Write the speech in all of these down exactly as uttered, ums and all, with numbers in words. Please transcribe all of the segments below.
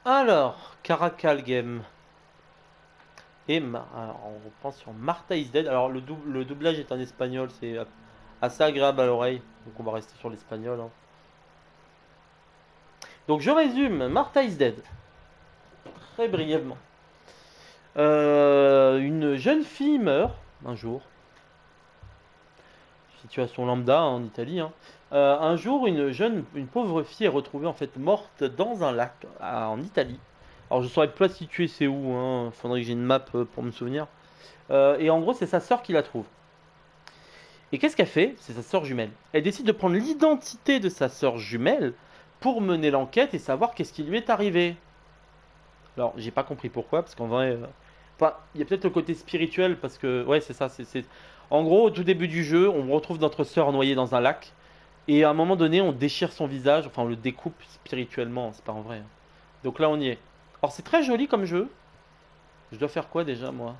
Alors, Caracal Game. Et Ma- alors, on reprend sur Martha is Dead. Alors, le, dou- le doublage est en espagnol, c'est assez agréable à l'oreille. Donc, on va rester sur l'espagnol, hein. Donc, je résume Martha is Dead, très brièvement. Euh, une jeune fille meurt un jour. Situation lambda, hein, en Italie, hein. Euh, un jour, une jeune, une pauvre fille est retrouvée en fait morte dans un lac à- en Italie. Alors, je saurais pas situer c'est où, hein. Faudrait que j'ai une map euh, pour me souvenir. Euh, et en gros, c'est sa sœur qui la trouve. Et qu'est-ce qu'elle fait? C'est sa sœur jumelle. Elle décide de prendre l'identité de sa sœur jumelle pour mener l'enquête et savoir qu'est-ce qui lui est arrivé. Alors, j'ai pas compris pourquoi, parce qu'en vrai, euh, enfin, il y a peut-être le côté spirituel, parce que, ouais, c'est ça, c'est, c'est- En gros, au tout début du jeu, on retrouve notre sœur noyée dans un lac, et à un moment donné, on déchire son visage, enfin, on le découpe spirituellement, c'est pas en vrai, hein. Donc là, on y est. Alors, c'est très joli comme jeu. Je dois faire quoi déjà, moi?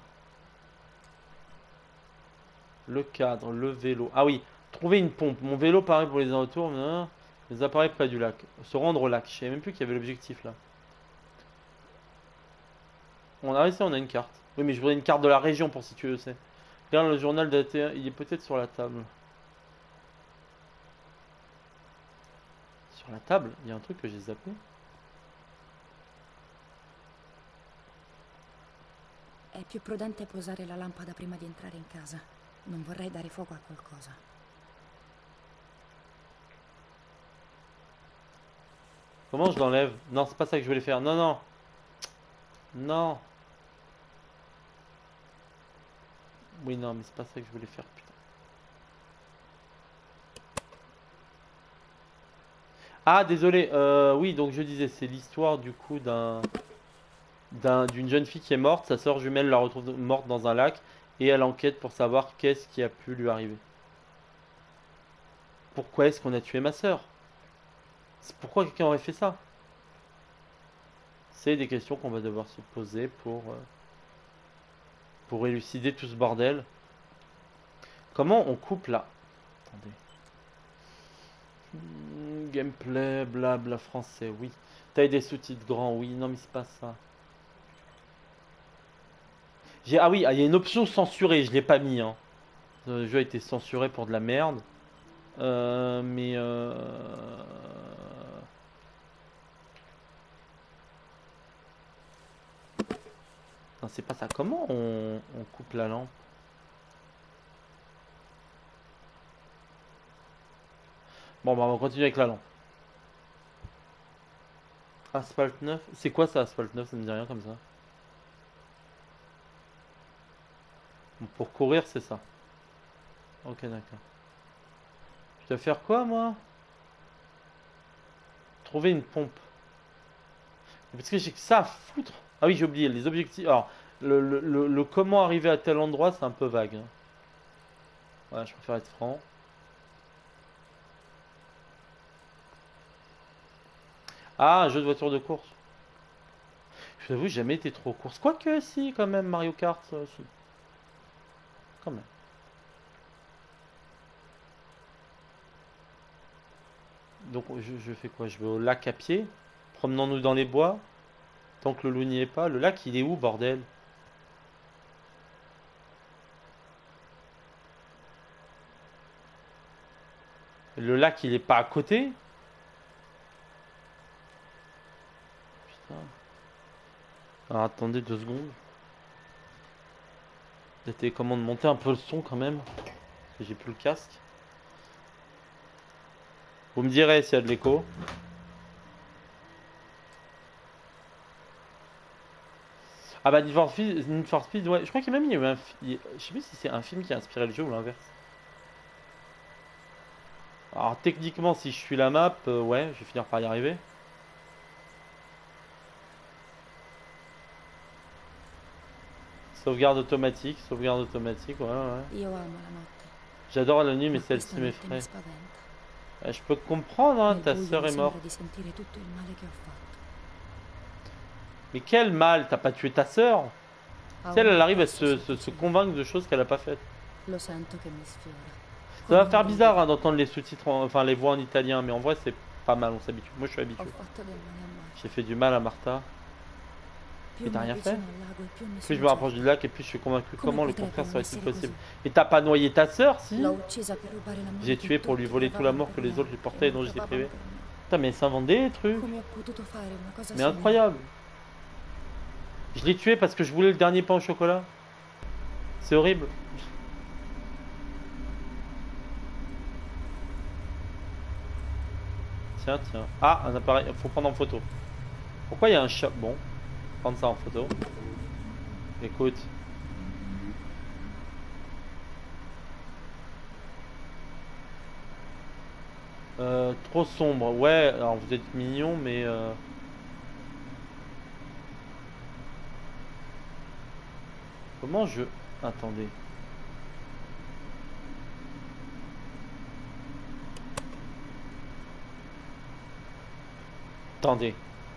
Le cadre, le vélo. Ah oui, trouver une pompe. Mon vélo, pareil pour les retours. Les appareils près du lac. Se rendre au lac. Je savais même plus qu'il y avait l'objectif là. On a réussi, on a une carte. Oui, mais je voudrais une carte de la région pour situer où c'est. Regarde le journal daté. Il est peut-être sur la table. Sur la table? Il y a un truc que j'ai zappé. È più prudente posare la lampada prima di entrare in casa. Non vorrei dare fuoco a qualcosa. Comment je l'enlève? Non, c'est pas ça que je voulais faire. Non, non. Non. Oui, non, mais c'est pas ça que je voulais faire. Putain. Ah, désolé. Euh, oui, donc je disais, c'est l'histoire du coup d'un d'un- d'une jeune fille qui est morte. Sa sœur jumelle la retrouve morte dans un lac et elle enquête pour savoir qu'est-ce qui a pu lui arriver. Pourquoi est-ce qu'on a tué ma sœur? C'est- Pourquoi quelqu'un aurait fait ça? C'est des questions qu'on va devoir se poser pour, euh, pour élucider tout ce bordel. Comment on coupe là? Attendez. Hmm, gameplay, blabla français, oui. Taille des sous-titres grands, oui. Non, mais c'est pas ça. J'ai, ah oui, ah, il y a une option censurée, je l'ai pas mis, hein. Le jeu a été censuré pour de la merde. Euh, mais euh... non, c'est pas ça. Comment on, on coupe la lampe? Bon, bah, on va continuer avec la lampe. Asphalt neuf. C'est quoi ça, Asphalt neuf? Ça me dit rien comme ça. Bon, pour courir, c'est ça. Ok, d'accord. Je dois faire quoi, moi? Trouver une pompe. Parce que j'ai que ça à foutre. Ah oui, j'ai oublié les objectifs. Alors, le, le- le- le comment arriver à tel endroit, c'est un peu vague, hein. Ouais, je préfère être franc. Ah, un jeu de voiture de course. Je vous avoue, j'ai jamais été trop course. Quoique, si, quand même, Mario Kart, ça, si. Quand même. Donc, je, je fais quoi? Je vais au lac à pied. Promenons-nous dans les bois. Tant que le loup n'y est pas. Le lac, il est où, bordel? Le lac, il est pas à côté? Putain. Alors, attendez deux secondes. La télécommande, monter un peu le son quand même. Parce que j'ai plus le casque. Vous me direz s'il y a de l'écho. Ah bah Need for Speed, Need for Speed, ouais. Je crois qu'il y a même il y a eu un fi- je sais plus si c'est un film qui a inspiré le jeu ou l'inverse. Alors techniquement, si je suis la map, euh, ouais, je vais finir par y arriver. Sauvegarde automatique, sauvegarde automatique, ouais, ouais. Io amo la notte, J'adore la nuit, mais ma celle-ci questa notte mi m'effraie. spaventa. Euh, je peux comprendre, hein, Nel ta buio sœur mi est morte. sembra di sentire tutto il male che ho fatto. Mais quel mal, t'as pas tué ta sœur? Ho Si elle, un elle arrive à sorpasso se, se, sotto se ciglia. convaincre de choses qu'elle a pas faites. Lo sento che mi sfiora, Ça come va un faire bizarre, brivido. hein, d'entendre les sous-titres, en- enfin les voix en italien, mais en vrai c'est pas mal, on s'habitue. Moi je suis Ho habitué. fatto del male a Marta. J'ai fait du mal à Martha. Et t'as rien fait? vicino al lago e più mi Plus je sono me rapproche certa. du lac et plus je suis convaincu Come comment le potrebbe contraire non serait-il essere possible. così? Et t'as pas noyé ta sœur, si? L'ho uccisa per rubare l'amore J'ai che tué pour lui tutti voler tout provavano l'amour que per les me autres lui e portaient et non dont j'étais provavano privé. per me. Putain, mais ça invente des trucs. Come ho potuto fare una cosa Mais simile? incroyable. Je l'ai tué parce que je voulais le dernier pain au chocolat. C'est horrible. Tiens, tiens. Ah, un appareil. Faut prendre en photo. Pourquoi il y a un chat? Bon, prendre ça en photo. Écoute. Euh, trop sombre. Ouais, alors vous êtes mignon, mais... Euh... Comment je... Attendez. Attendez.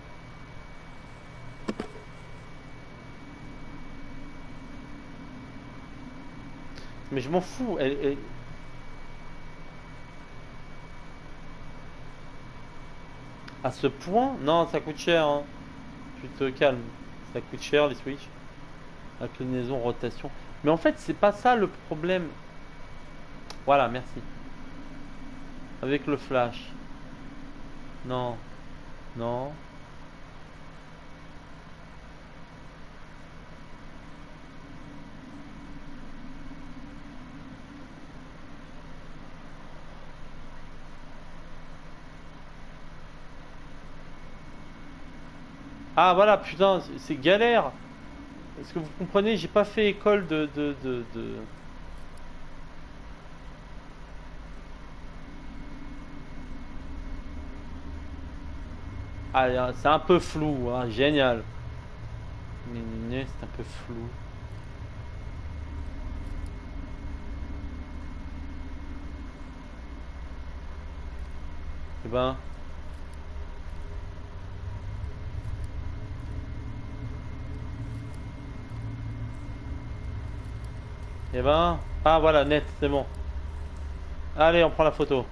Mais je m'en fous. Elle, elle- À ce point? Non, ça coûte cher. Hein. Tu te calmes. Ça coûte cher les Switch. Inclinaison, rotation. Mais en fait, c'est pas ça le problème. Voilà, merci. Avec le flash. Non. Non. Ah voilà, putain, c'est- c'est galère. Est-ce que vous comprenez, j'ai pas fait école de, de, de, de- Ah, euh, c'est un peu flou, hein, génial. Mais mais c'est un peu flou. Eh ben, eh ben, ah voilà, net, c'est bon. Allez, on prend la photo.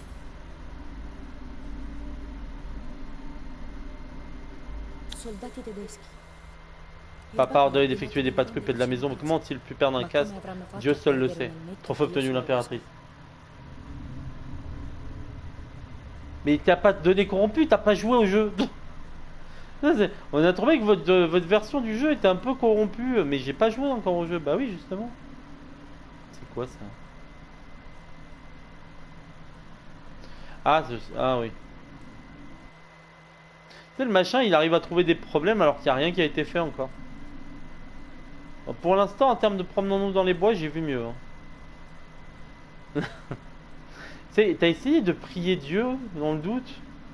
Soldati tedeschi. Il Papa a babbo ordonné ha d'effectuer des ordinato patrouilles di près de la maison. Mais comment ont-ils pu perdre un Ma casque? come avranno fatto Dieu a seul le perdere sait. un elmetto Trophée che io obtenu sono l'impératrice. usato? Mais t'as pas donné corrompu, t'as pas joué au jeu. Ça, c'est- On a trouvé que votre, euh, votre version du jeu était un peu corrompue, mais j'ai pas joué encore au jeu. Bah oui, justement. C'est quoi ça? Ah, ce- ah oui. Tu sais, le machin, il arrive à trouver des problèmes alors qu'il n'y a rien qui a été fait encore. Bon, pour l'instant, en termes de promenons-nous dans les bois, j'ai vu mieux. Hein. Tu sais, t'as essayé de prier Dieu dans le doute?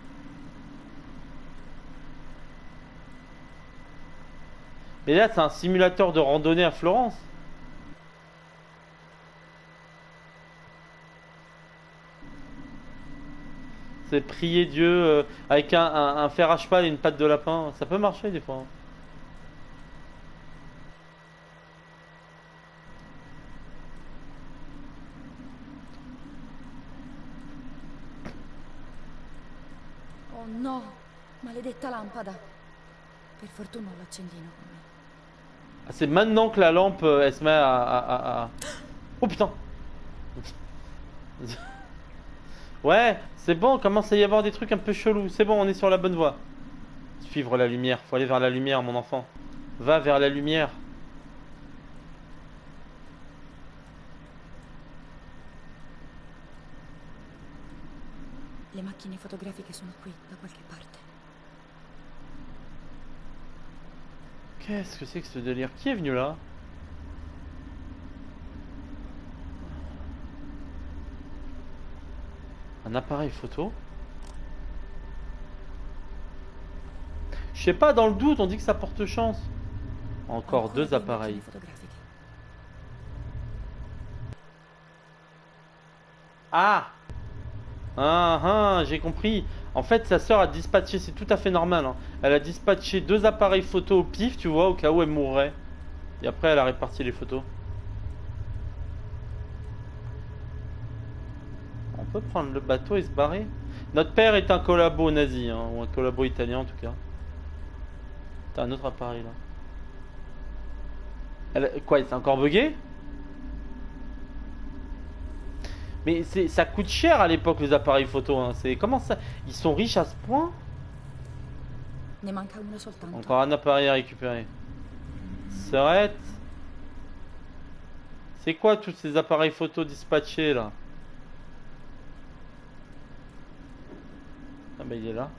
Mais là, c'est un simulateur de randonnée à Florence. C'est prier Dieu euh, avec un, un- un fer à cheval et une patte de lapin. Ça peut marcher des fois. Hein. Oh no, maledetta lampada. Per fortuna ho l'accendino con me. Ah, c'est maintenant que la lampe, euh, elle se met à... à- à- à- Oh putain. Ouais, c'est bon, commence à y avoir des trucs un peu chelous. C'est bon, on est sur la bonne voie. Suivre la lumière, faut aller vers la lumière, mon enfant. Va vers la lumière. Le macchine fotografiche sono qui, da qualche parte. Qu'est-ce que c'est que ce délire? Qui est venu là? Un appareil photo? Je sais pas, dans le doute, on dit que ça porte chance. Encore Ancora deux delle appareils. macchine fotografiche. Ah! Ah ah, j'ai compris. En fait, sa sœur a dispatché, c'est tout à fait normal. Hein. Elle a dispatché deux appareils photo au pif, tu vois, au cas où elle mourrait. Et après, elle a réparti les photos. On peut prendre le bateau et se barrer. Notre père est un collabo nazi, hein, ou un collabo italien en tout cas. T'as un autre appareil là. Elle... Quoi, il s'est encore bugué? Mais c'est, ça coûte cher à l'époque les appareils photo. Hein. C'est comment ça? Ils sont riches à ce point? Ne manca uno soltanto. Encore un appareil à récupérer. Serrette. C'est quoi tous ces appareils photo dispatchés là? Ah bah il est là.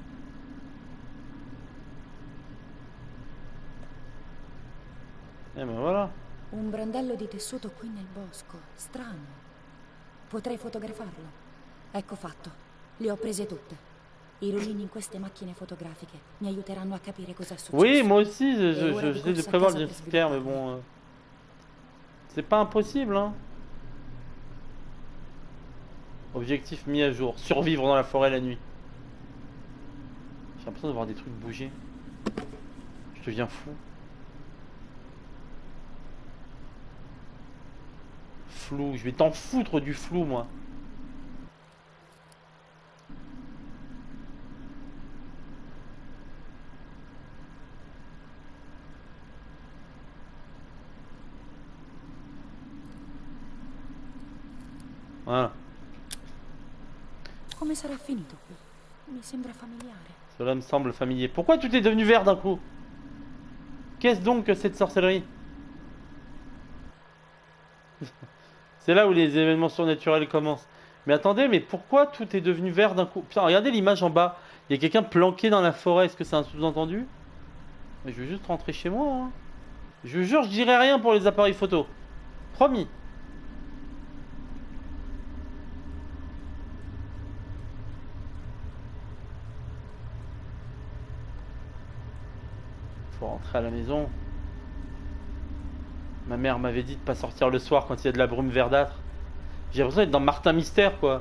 Eh ben voilà. Un brandello di tessuto qui nel bosco. Strano. Potrei fotografarlo. Ecco fatto. Le ho prese tutte. I rullini in queste macchine fotografiche mi aiuteranno a capire cos'è successo. Oui, moi aussi, je- je- je- j'essaie de prévoir le diagnostic, mais bon... euh, c'est pas impossible, hein. Objectif mis à jour. Survivre dans la forêt la nuit. J'ai l'impression de voir des trucs bouger. Je deviens fou. Flou. Je vais t'en foutre du flou, moi. Voilà. Come sarà finito qui? Mi sembra familiare. Cela me semble familier. Pourquoi tout est devenu vert d'un coup? Qu'est-ce donc que cette sorcellerie? C'est là où les événements surnaturels commencent. Mais attendez, mais pourquoi tout est devenu vert d'un coup? Putain, regardez l'image en bas. Il y a quelqu'un planqué dans la forêt. Est-ce que c'est un sous-entendu? Je veux juste rentrer chez moi. Hein. Je vous jure, je dirai rien pour les appareils photo. Promis. Faut rentrer à la maison. Ma mère m'avait dit de pas sortir le soir quand il y a de la brume verdâtre. J'ai l'impression d'être dans Martin Mystère, quoi.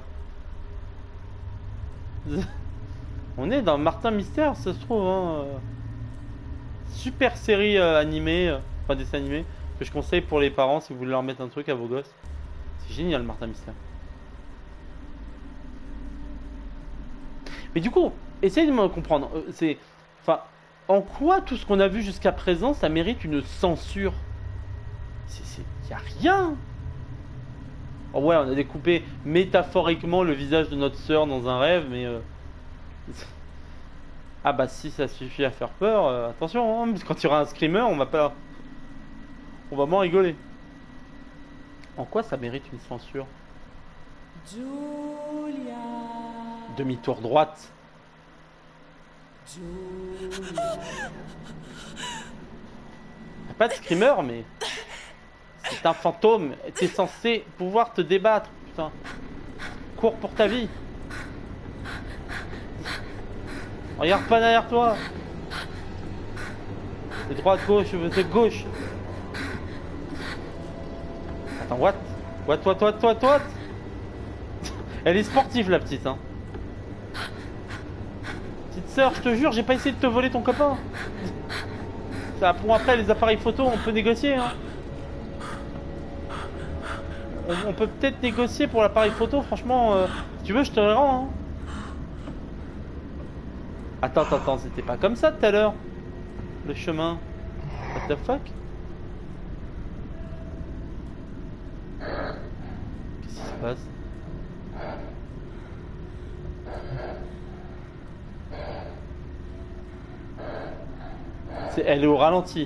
On est dans Martin Mystère, ça se trouve. Hein. Super série euh, animée, euh, enfin dessin animé, que je conseille pour les parents si vous voulez leur mettre un truc à vos gosses. C'est génial, Martin Mystère. Mais du coup, essayez de me comprendre. Euh, c'est, enfin, en quoi tout ce qu'on a vu jusqu'à présent, ça mérite une censure? C'est, y a rien. Oh ouais, on a découpé métaphoriquement le visage de notre sœur dans un rêve, mais euh... ah bah si ça suffit à faire peur, euh, attention, hein, parce que quand il y aura un screamer, on va pas, on va moins rigoler. En quoi ça mérite une censure? Giulia. Demi-tour droite. Giulia. Y'a pas de screamer, mais c'est un fantôme. T'es censé pouvoir te débattre, putain. Cours pour ta vie. Regarde pas derrière toi. C'est droite, gauche, c'est gauche. Attends, what? What, what, what, what, what? Elle est sportive, la petite, hein. Petite sœur, je te jure, j'ai pas essayé de te voler ton copain. Ça, pour après, les appareils photo, on peut négocier, hein. On, on peut peut-être négocier pour l'appareil photo, franchement, euh, si tu veux, je te le rends, hein. Attends, attends, attends, c'était pas comme ça tout à l'heure. Le chemin. What the fuck? Qu'est-ce qui se passe? C'est, elle est au ralenti.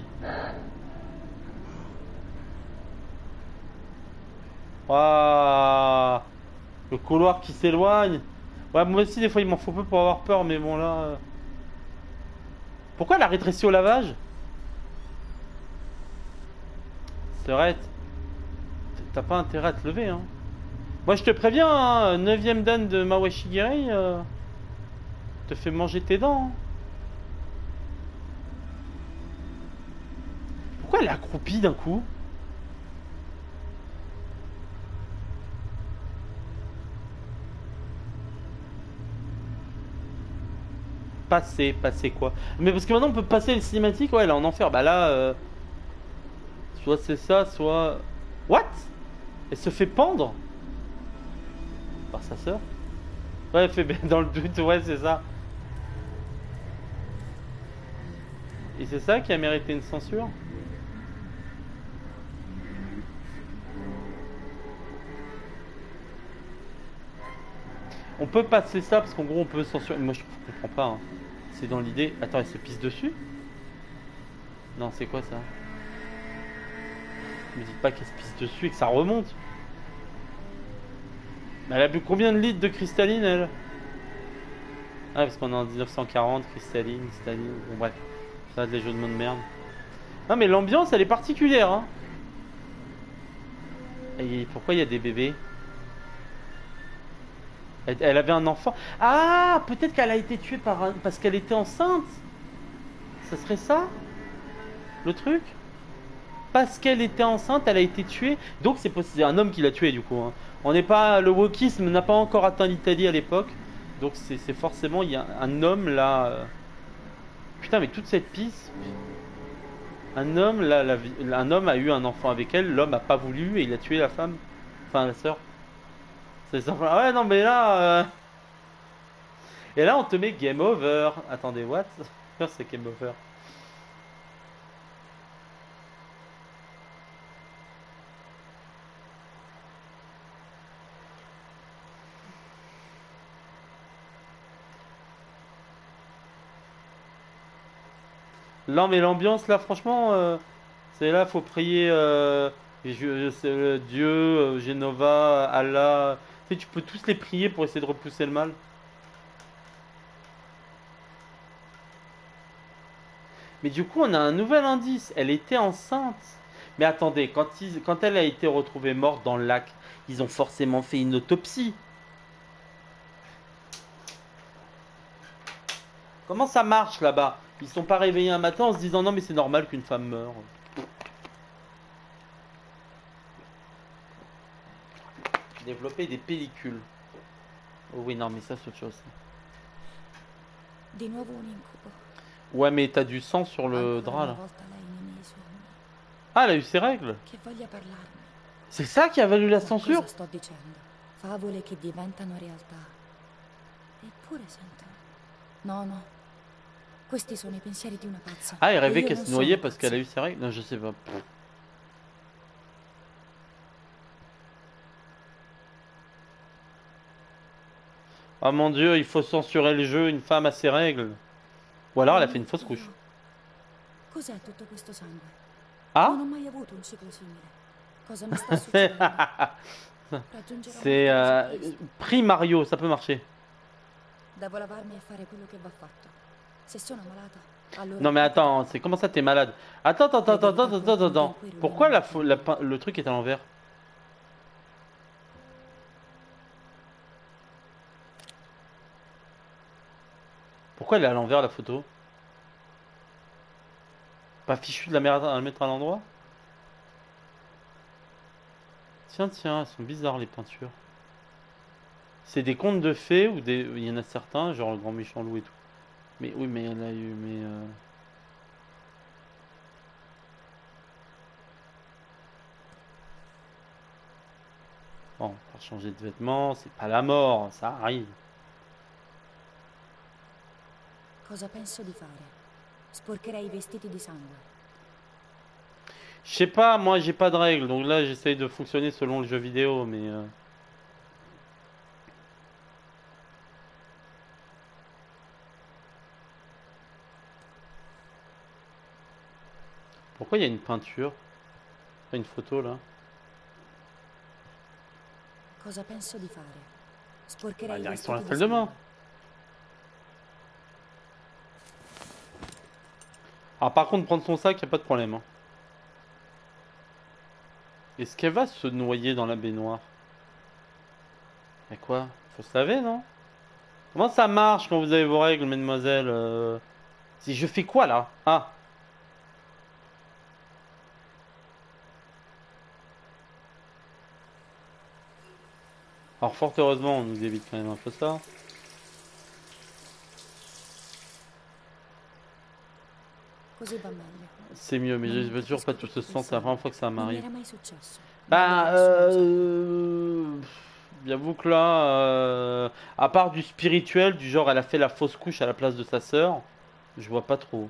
Waouh, le couloir qui s'éloigne. Ouais, moi aussi des fois il m'en faut peu pour avoir peur, mais bon là... euh. Pourquoi elle a rétréci au lavage? C'est vrai. T'as pas intérêt à te lever, hein. Moi je te préviens, hein, neuvième dan de Mawashigiri, euh, te fait manger tes dents. Hein. Pourquoi elle est accroupie d'un coup? Passer, passer quoi? Mais parce que maintenant on peut passer les cinématiques, ouais, là en enfer. Bah là, euh, soit c'est ça, soit... What? Elle se fait pendre par sa sœur? Ouais, elle fait bien dans le doute, ouais, c'est ça. Et c'est ça qui a mérité une censure? On peut passer ça parce qu'en gros on peut censurer. Moi je comprends pas. Hein. C'est dans l'idée. Attends, elle se pisse dessus? Non, c'est quoi ça? Me dites pas qu'elle se pisse dessus et que ça remonte. Mais elle a bu combien de litres de cristalline elle? Ah, parce qu'on est en mille neuf cent quarante, cristalline, cristalline. Bon, bref. Ça a des jeux de mots de merde. Non, mais l'ambiance elle est particulière. Hein. Et pourquoi il y a des bébés? Elle, elle avait un enfant. Ah, peut-être qu'elle a été tuée par un... parce qu'elle était enceinte. Ça serait ça? Le truc? Parce qu'elle était enceinte, elle a été tuée. Donc c'est possible. C'est un homme qui l'a tuée du coup. Hein. On n'est pas. Le wokisme n'a pas encore atteint l'Italie à l'époque. Donc c'est forcément. Il y a un homme là. euh, Putain, mais toute cette piste. Un homme là, la... un homme a eu un enfant avec elle. L'homme a pas voulu et il a tué la femme. Enfin la sœur. C'est ça. Ah ouais, non, mais là. euh, Et là, on te met game over. Attendez, what? C'est game over. Non, mais l'ambiance là, franchement, euh, c'est là, faut prier. Euh, je, je sais, euh, Dieu, euh, Genova, Allah. Tu sais, tu peux tous les prier pour essayer de repousser le mal. Mais du coup, on a un nouvel indice. Elle était enceinte. Mais attendez, quand, ils, quand elle a été retrouvée morte dans le lac, ils ont forcément fait une autopsie. Comment ça marche là-bas? Ils sont pas réveillés un matin en se disant non, mais c'est normal qu'une femme meure. Développer des pellicules. Oh oui, non, mais ça, c'est autre chose. Di nuovo un incubo. Ouais, mais t'as du sang sur le Ancora drap una là. volta lei nei miei sogni. Ah, elle a eu ses règles. Che voglia parlarmi. C'est ça qui a valu la Ma censure? cosa sto dicendo? Favole che diventano realtà. Eppure sento. No, no. Questi sono i pensieri di una pazza. Ah, elle E rêvait io qu'elle non se noyait sono parce qu'elle a pazza. eu ses règles? Non, je sais pas. Pff. Oh mon dieu, il faut censurer le jeu, une femme a ses règles. Ou alors elle a Oh fait mio une fausse couche. Dio. Cos'è tutto questo sangue? Non Ah? ho mai avuto un ciclo simile. Cosa mi sta succedendo? Raggiungerò C'est morte così euh, presto. prix Mario, ça peut marcher. Devo lavarmi e fare quello che va fatto. Se sono malata, allora Non mais poco attends, tempo. c'est comment ça t'es malade? Attends, attends, attends, attends, L'eredità attends, attends, contenuta in attends. quei Pourquoi rullini la, mi fo- la ferma. pe- le truc est à l'envers? Pourquoi elle est à l'envers la photo? Pas fichu de la mer- à la mettre à l'endroit? Tiens, tiens, elles sont bizarres les peintures. C'est des contes de fées ou des. Il y en a certains, genre le grand méchant loup et tout. Mais oui, mais elle a eu. Mais. euh, Bon, faire changer de vêtements, c'est pas la mort, ça arrive. Cosa penso di fare? Sporcherei i vestiti di sangue. Je sais pas, moi j'ai pas de règles, donc là j'essaye de fonctionner selon le jeu vidéo, mais. euh, Pourquoi il y a une peinture? Pas une photo là? Cosa penso di fare? Bah, Sporcherei i direction la vestiti di salle de bain. sangue. Ah, par contre, prendre son sac, y a pas de problème. Hein. Est-ce qu'elle va se noyer dans la baignoire? Mais quoi? Faut se laver, non? Comment ça marche quand vous avez vos règles, mademoiselle? euh Si je fais quoi là? Ah, alors fort heureusement, on nous évite quand même un peu ça. Così va meglio. C'est mieux, mais Ma je non veux toujours pas capisco tout ce tutto sang, quel c'est la première sangue. fois que ça Non mi m'arrive. era mai successo. Meglio Bah, che nessuno lo sappia. euh... J'avoue que là, euh, à part du spirituel, du genre elle a fait la fausse couche à la place de sa sœur, je vois pas trop.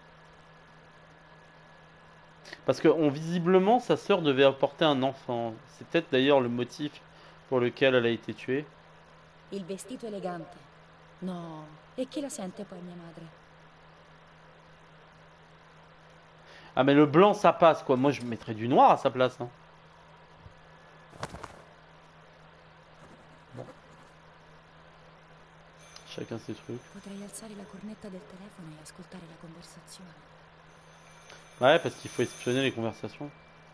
Parce que on, visiblement, sa sœur devait apporter un enfant. C'est peut-être d'ailleurs le motif pour lequel elle a été tuée. Il vestito elegante. No, e chi la sente poi mia madre? Ah mais le blanc ça passe quoi, moi je mettrais du noir à sa place. Hein. Bon. Chacun ses trucs. Potrei alzare la cornetta del telefono e ascoltare la conversazione. Ouais, parce qu'il faut espionner les conversations.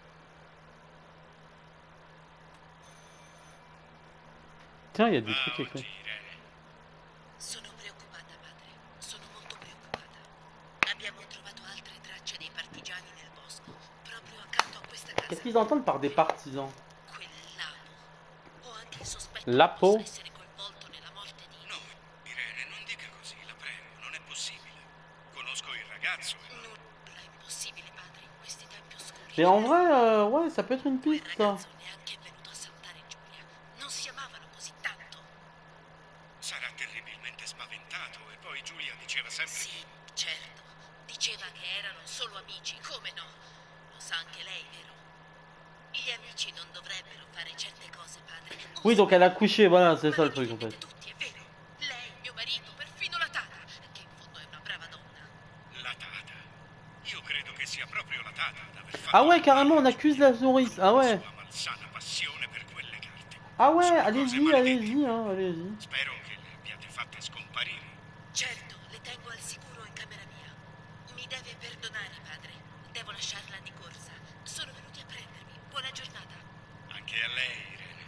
Tiens, il y a des trucs écrits. Sono preoccupata, madre. Sono molto preoccupata. Abbiamo trovato altre tracce dei partigiani nel bosco, proprio accanto a questa casa. Qu'est-ce qu'ils entendent par des partisans? Quel Lapo. Ho anche il sospetto che Lapo? possa essere coinvolto nella morte di... No, Irene, non dica così, la prego, non è possibile. Conosco il ragazzo. Nulla è impossibile, padre, in questi tempi oscuri. Mais en vrai, euh, ouais, ça peut être une Quel piste. Ça. ragazzo neanche è venuto a salutare Giulia. Non si amavano così tanto. Sarà terribilmente spaventato e poi Giulia diceva sempre Sì, certo. Diceva che erano solo amici, come no? Lo sa anche lei, vero? Gli amici non dovrebbero fare certe cose, padre. Oui, donc elle a couché, voilà, c'est Ma ça le lo truc en difendete fait. tutti, è vero? Lei, mio marito, perfino la Tata, che in fondo è una brava donna. la Tata. Io credo che sia proprio la Tata ad aver fatto Ah ouais, carrément, on accuse la nourrice. Ah ouais. sua malsana passione per quelle carte. Ah ouais, Sono cose allez-y, maledette. allez-y, hein, allez-y. Spero che le abbiate fatte scomparire. Certo, le tengo al sicuro in camera mia. Mi deve perdonare, padre. Devo lasciarla di corsa. Sono venuti a prendermi. Buona giornata. Anche a lei, Irene.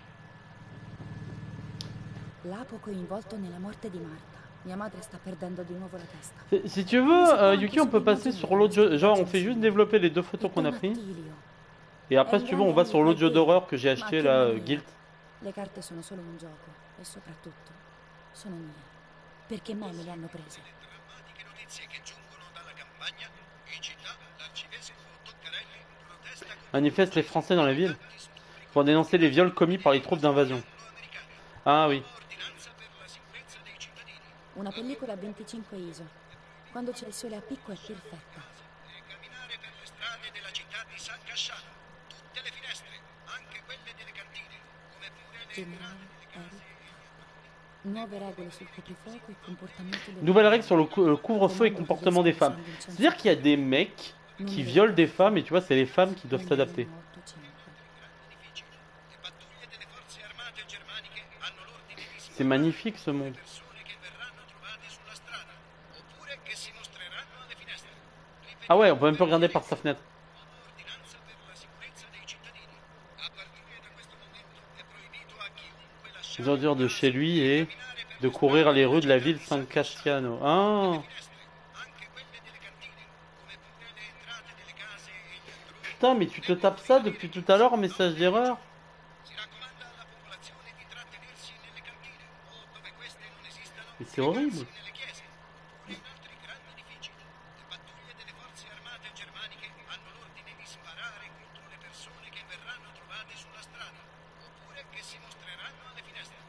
Lapo coinvolto nella morte di Marta. Mia madre sta perdendo di nuovo la testa. Si- Si tu veux, euh, Yuki, on peut passer sur l'autre jeu. Genre, on fait juste développer les deux photos qu'on a pris. Et après, si tu veux, on va sur l'autre jeu d'horreur que j'ai acheté là, euh, Guilt. Le carte sono solo un gioco e soprattutto sono mie. Perché me me le hanno prese. Drammatiche notizie che giungono dalla campagna. In città, l'arcivescovo Toccarelli protesta contro Manifestent les Français dans la ville pour dénoncer les viols commis par les troupes d'invasion. Ah oui. l'ordinanza per la sicurezza dei cittadini. Una pellicola a venticinque I S O. Quando c'è il sole a picco è perfetta. E camminare per le strade della città di San Casciano. Tutte le finestre, anche quelle delle cantine, come pure le Generale Eric. Nuove regole sul coprifuoco e comportamento delle Nouvelle règle sur le, cou- le couvre-feu et comportement des femmes. C'est-à-dire qu'il y a des mecs qui violent des femmes et tu vois, c'est les femmes qui doivent s'adapter. difficili. Le pattuglie delle forze armate germaniche hanno l'ordine di C'est magnifique ce monde. persone che verranno trovate sulla strada, oppure che si mostreranno alle finestre. Ah ouais, on peut même pas regarder par sa fenêtre. Ordinanza per la sicurezza dei cittadini. A partire da questo momento è proibito a chiunque lasciare Les ordures de chez lui et de courir les rues de la ville San Casciano. Ah, anche quelle delle cantine, come pure le entrate delle case e gli androni. putain, mais tu te tapes ça depuis tout à l'heure, message d'erreur. Si raccomanda alla popolazione di trattenersi nelle cantine o dove queste non esistano, Mais c'est horrible. nelle chiese, oppure in altri grandi edifici. Le pattuglie delle forze armate germaniche hanno l'ordine di sparare contro le persone che verranno trovate sulla strada, oppure che si mostreranno alle finestre.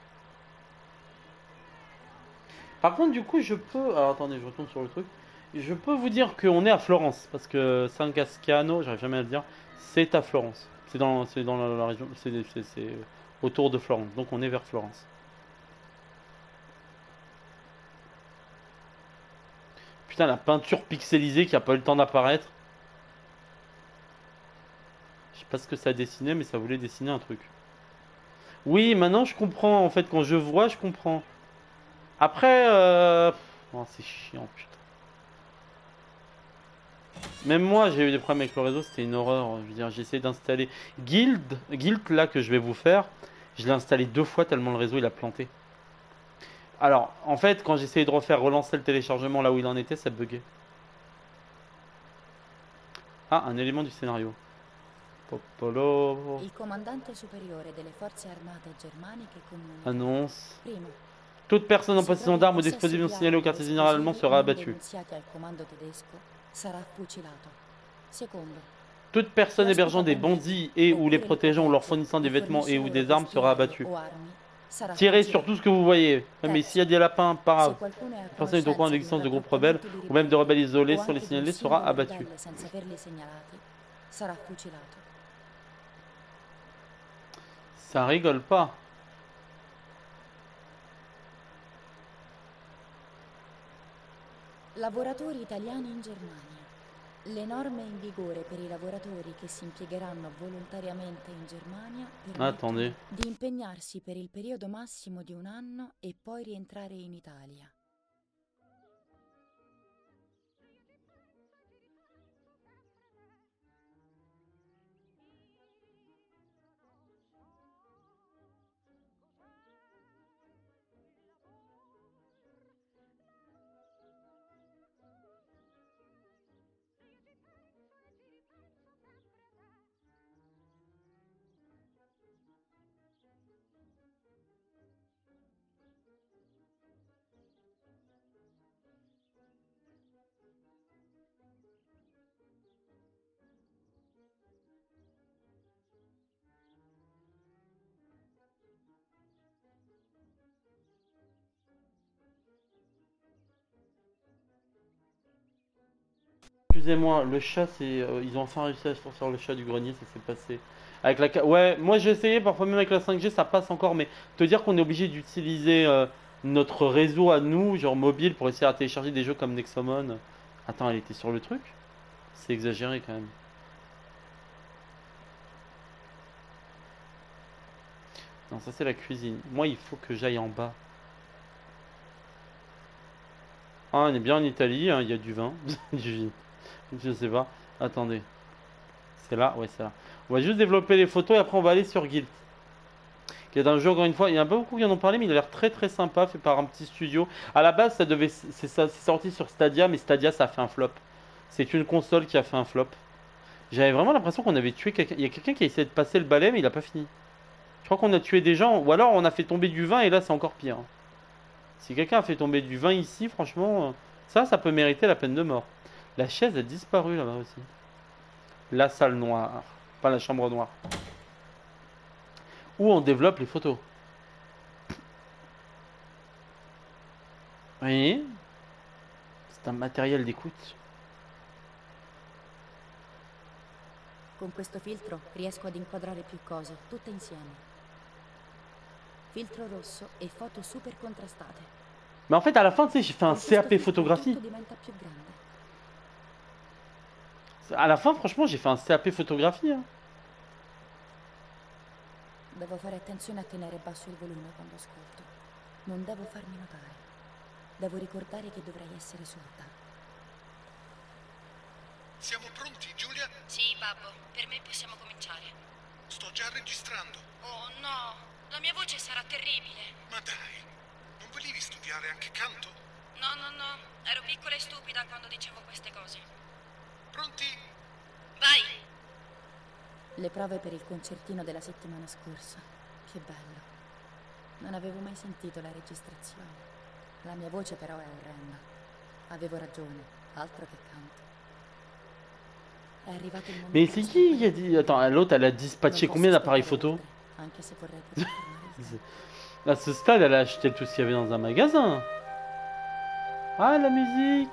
Par contre, du coup, je peux. Alors attendez, je retourne sur le truc. Je peux vous dire qu'on est à Florence parce que San Casciano, j'arrive jamais à le dire, c'est à Florence. C'est dans, c'est dans la, la région, c'est, c'est, c'est autour de Florence. Donc on est vers Florence. Putain, la peinture pixelisée qui a pas eu le temps d'apparaître. Je sais pas ce que ça dessinait, mais ça voulait dessiner un truc. Oui, maintenant je comprends. En fait, quand je vois, je comprends. Après, euh... oh, c'est chiant, putain. Même moi, j'ai eu des problèmes avec le réseau, c'était une horreur. Je veux dire, j'ai essayé d'installer Guild, Guild là que je vais vous faire. Je l'ai installé deux fois tellement le réseau il a planté. Alors, en fait, quand j'ai essayé de refaire relancer le téléchargement là où il en était, ça buguait. Ah, un élément du scénario. Popolo. Il comandante superiore delle forze armate germaniche comunica. Annonce. Primo, Toute personne en si possession trova in d'armes ou possesso d'explosifs non di signalée au armi quartier o général allemand esplosivi sera non abattue. denunziate al comando tedesco sarà fucilato. Secondo, Toute personne hébergeant des bandits et ou les protégeant ou leur fournissant des vêtements et ou des armes sera abattue. o armi sarà Tirez sur fucilato. tout ce que vous voyez. Mais s'il y a des lapins, pas Se grave. qualcuno è a La personne est au courant de conoscenza di l'existence un de groupes rebelles raggruppamento di ou même de rebelles isolés o sans les anche di un signaler sera singolo abattu. ribelle senza averli segnalati, sarà fucilato. Ça rigole pas. Lavoratori italiani in Germania. Le norme in vigore per i lavoratori che si impiegheranno volontariamente in Germania Attendez. permettono di impegnarsi per il periodo massimo di un anno e poi rientrare in Italia. Excusez-moi, le chat, c'est. Euh, ils ont enfin réussi à sortir le chat du grenier, ça s'est passé. Avec la. ca- Ouais, moi j'ai essayé, parfois même avec la cinq G, ça passe encore, mais te dire qu'on est obligé d'utiliser euh, notre réseau à nous, genre mobile, pour essayer à télécharger des jeux comme Nexomon. Attends, elle était sur le truc? C'est exagéré quand même. Non, ça c'est la cuisine. Moi, il faut que j'aille en bas. Ah, on est bien en Italie, hein, il y a du vin, du vin. Je sais pas. Attendez. C'est là? Ouais, c'est là. On va juste développer les photos et après on va aller sur Guild. Qui est un jeu, encore une fois, il y en a pas beaucoup qui en ont parlé, mais il a l'air très très sympa, fait par un petit studio. À la base, ça devait, c'est ça, c'est sorti sur Stadia, mais Stadia ça a fait un flop. C'est une console qui a fait un flop. J'avais vraiment l'impression qu'on avait tué quelqu'un. Il y a quelqu'un qui a essayé de passer le balai, mais il a pas fini. Je crois qu'on a tué des gens, ou alors on a fait tomber du vin, et là c'est encore pire. Si quelqu'un a fait tomber du vin ici, franchement, euh, ça, ça peut mériter la peine de mort. La chaise a disparu là-bas aussi. La salle noire, pas la chambre noire. Où on développe les photos. Oui, c'est un matériel d'écoute. Con questo filtro riesco ad inquadrare più cose, tutte insieme. Filtro rosso e foto super contrastate. Mais en fait, à la fin, tu sais, j'ai fait un Con questo C A P filtro photographie. tutto diventa più grande. À la fin, franchement, j'ai fait un C A P photographie. Hein. Devo fare attenzione a tenere basso il volume quando ascolto. Non devo farmi notare. Devo ricordare che dovrei essere sorda. Siamo pronti, Giulia? Sì, babbo, per me possiamo cominciare. Sto già registrando. Oh no, la mia voce sarà terribile. Ma dai, non volevi studiare anche canto? No, no, no, ero piccola e stupida quando dicevo queste cose. Pronti? Vai! Le prove per il concertino della settimana scorsa. Che bello. Non avevo mai sentito la registrazione. La mia voce però è orrenda. Avevo ragione, altro che canto. È arrivato il momento. Mais c'est qui qui a dit... Attends, l'autre, elle a dispatché Non combien posso d'appareils aspettare photo? oltre, anche se vorrei poter fermare il tempo. À ce stade, elle a acheté tout ce qu'il y avait dans un magasin. Ah, la musique.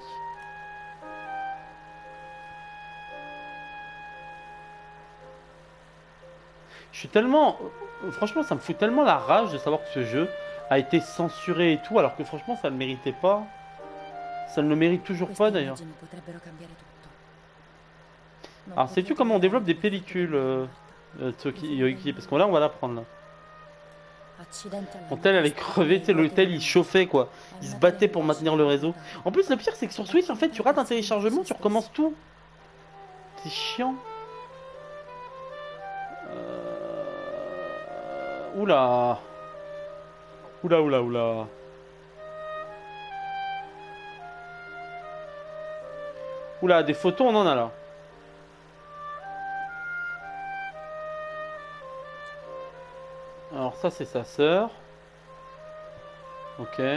Je suis tellement... Franchement, ça me fout tellement la rage de savoir que ce jeu a été censuré et tout, alors que franchement, ça ne le méritait pas. Ça ne le mérite toujours Queste pas, d'ailleurs. immagini potrebbero cambiare tutto. Non Alors, sais-tu potrei comment on développe togliere des le foto pellicules, di euh, Marta. euh, Toki- Yoiki? Parce que là, on va l'apprendre, là. Accidenti alla Mon tel, elle est testa, crevée, tu sais, il l'hôtel, il vuoto chauffait, quoi. è Il se una battait pour prenda maintenir le réseau. scellerata. En plus, le pire, c'est que sur Switch, en fait, tu rates un téléchargement, tu recommences tout. C'est chiant. Euh... Oula. Oula, oula, oula. Oula, des photos, on en a là. Alors ça, c'est sa sœur. Ok.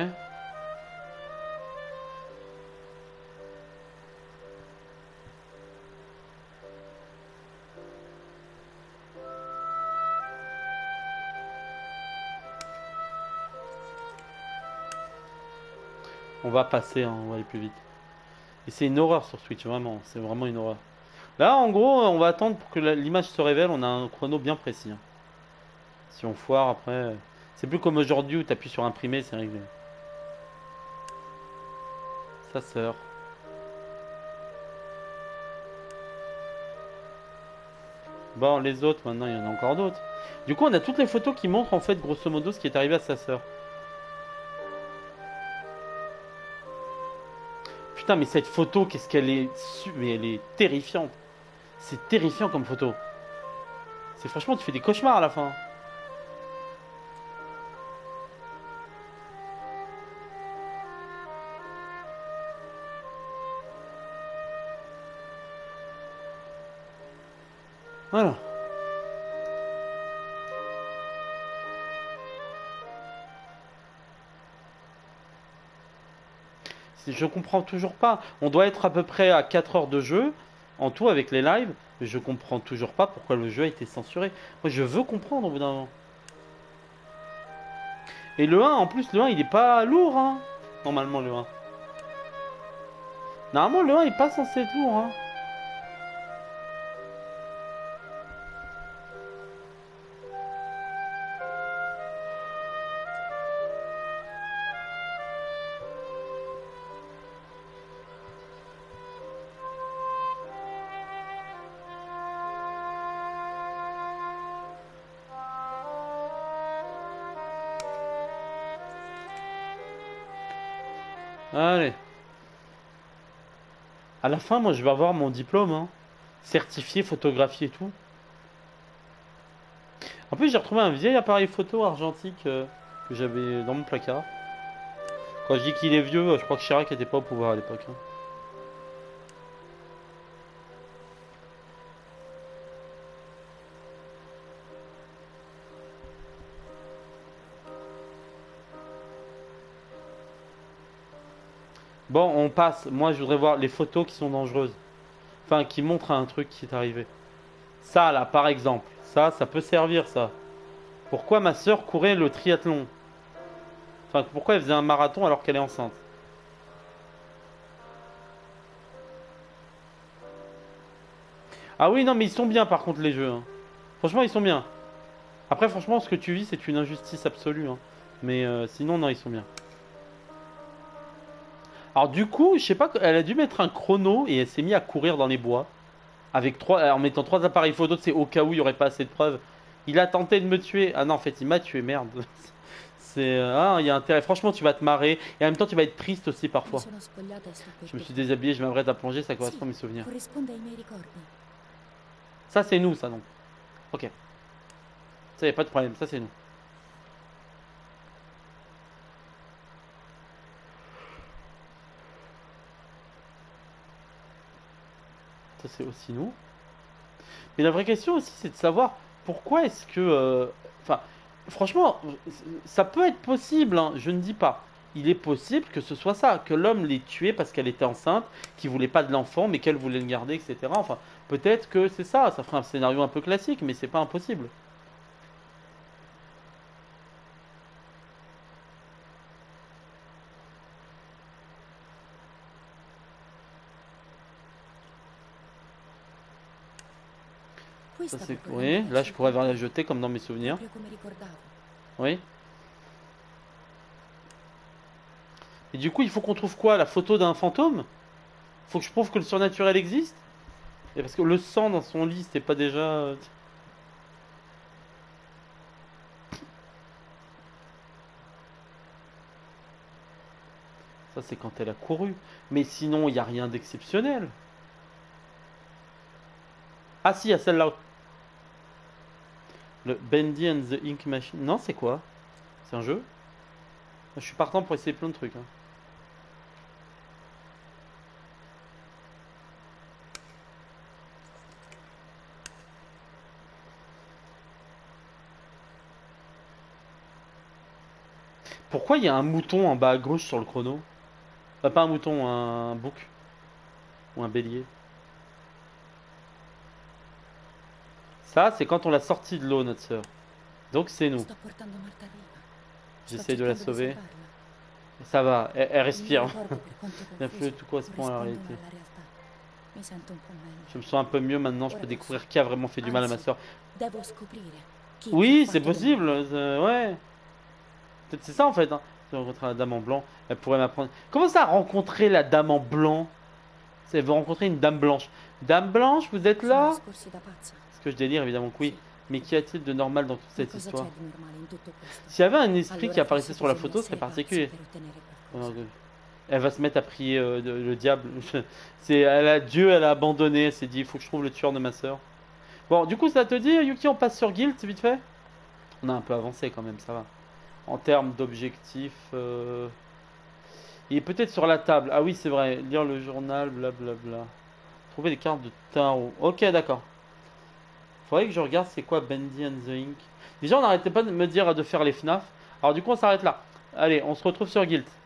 On va passer, hein, on va aller plus vite. Et c'est une horreur sur Switch, vraiment. C'est vraiment une horreur. Là, en gros, on va attendre pour que la- l'image se révèle. On a un chrono bien précis. Hein. Si on foire, après... C'est plus comme aujourd'hui où tu appuies sur imprimer, c'est réglé. Sa sœur. Bon, les autres, maintenant, il y en a encore d'autres. Du coup, on a toutes les photos qui montrent, en fait, grosso modo, ce qui est arrivé à sa sœur. Putain, mais cette photo, qu'est-ce qu'elle est... su- Mais elle est terrifiante. C'est terrifiant comme photo. C'est franchement, tu fais des cauchemars à la fin. Voilà. C'est- Je comprends toujours pas. On doit être à peu près à quatre heures de jeu en tout avec les lives. Mais je comprends toujours pas pourquoi le jeu a été censuré. Moi, je veux comprendre au bout d'un moment. Et le un, en plus, le un, il est pas lourd, hein. Normalement, le un. Normalement, le un, il est pas censé être lourd, hein. Allez. À la fin, moi, je vais avoir mon diplôme, hein. Certifié, photographie et tout. En plus, j'ai retrouvé un vieil appareil photo argentique euh, que j'avais dans mon placard. Quand je dis qu'il est vieux, je crois que Chirac était pas au pouvoir à l'époque, hein. Bon, on passe. Moi, je voudrais voir les photos qui sont dangereuses. Enfin, qui montrent un truc qui est arrivé. Ça, là, par exemple. Ça, ça peut servir, ça. Pourquoi ma sœur courait le triathlon? Enfin, pourquoi elle faisait un marathon alors qu'elle est enceinte? Ah oui, non, mais ils sont bien, par contre, les jeux, hein. Franchement, ils sont bien. Après, franchement, ce que tu vis, c'est une injustice absolue, hein. Mais euh, sinon, non, ils sont bien. Alors, du coup, je sais pas, elle a dû mettre un chrono et elle s'est mise à courir dans les bois. Avec trois, en mettant trois appareils photo, c'est au cas où il n'y aurait pas assez de preuves. Il a tenté de me tuer. Ah non, en fait, il m'a tué, merde. C'est. euh, Ah, il y a intérêt. Franchement, tu vas te marrer. Et en même temps, tu vas être triste aussi Mi parfois. sono spogliata e sto per Je me suis tornare. déshabillé, je m'apprête à plonger, ça correspond à mes Sì, souvenirs. corrisponde ai miei ricordi. Ça, c'est nous, ça, donc. Ok. Ça, y a pas de problème, ça, c'est nous. Ça, c'est aussi nous. Mais la vraie question aussi, c'est de savoir pourquoi est-ce que. euh, Enfin, franchement, ça peut être possible, hein, je ne dis pas. Il est possible que ce soit ça, que l'homme l'ait tuée parce qu'elle était enceinte, qu'il voulait pas de l'enfant, mais qu'elle voulait le garder, et cetera. Enfin, peut-être que c'est ça, ça ferait un scénario un peu classique, mais c'est pas impossible. Qui Ça, stavo c'est. correndo Oui, là, je verso il pourrais la portone, jeter comme dans mes souvenirs. proprio come ricordavo. Oui. Et du coup, il faut qu'on trouve quoi? La photo d'un fantôme? Faut que je prouve que le surnaturel existe? Et parce que le sang dans son lit, c'était pas déjà. euh, Ça, c'est quand elle a couru. Mais sinon, il n'y a rien d'exceptionnel. Ah, si, il y a celle-là. Le Bendy and the Ink Machine. Non, c'est quoi? C'est un jeu? Je suis partant pour essayer plein de trucs, hein. Pourquoi il y a un mouton en bas à gauche sur le chrono? Ah, pas un mouton, un bouc. Ou un bélier. Ça, c'est quand on l'a sorti de l'eau, notre sœur. Donc, c'est nous. Sto portando Marta a riva. Sto J'essaie de la cercando di sauver. salvarla. Ça va, elle, elle I miei respire. ricordi, per quanto Bien confusi, plus, tout correspond à la corrispondono réalité. alla realtà. Mi sento un po' meglio. Je me sens un peu mieux maintenant, je peux découvrir qui a vraiment fait du mal à ma Anzi, sœur. devo scoprire chi Oui, ci ha c'est fatto del possible, male. euh, ouais. Peut-être c'est ça en fait, hein. Je rencontrer la dame en blanc, elle pourrait m'apprendre. Comment ça, rencontrer la dame en blanc? C'est vous rencontrer une dame blanche. Dame blanche, vous êtes Sono là? discorsi da pazza. Est-ce que je délire? Évidemment que oui. Mais qu'y a-t-il de normal dans toute Ma cette cosa histoire? c'è di normale in tutto questo? S'il y avait un esprit Allora qui apparaissait forse sur la bisogna photo, ce serait essere pazzi particulier. per ottenere Oh, qualcosa. God. Elle va se mettre à prier euh, de- le diable. C'est, elle a Dieu, elle a abandonné. Elle s'est dit, il faut que je trouve le tueur de ma sœur. Bon, du coup, ça te dit, Yuki, on passe sur Guild vite fait? On a un peu avancé quand même, ça va. En termes d'objectifs, euh, il est peut-être sur la table. Ah oui, c'est vrai. Lire le journal, blablabla. Trouver des cartes de tarot. Ok, d'accord. Faudrait que je regarde c'est quoi Bendy and the Ink. Déjà, on n'arrêtait pas de me dire de faire les F N A F. Alors, du coup, on s'arrête là. Allez, on se retrouve sur Guild.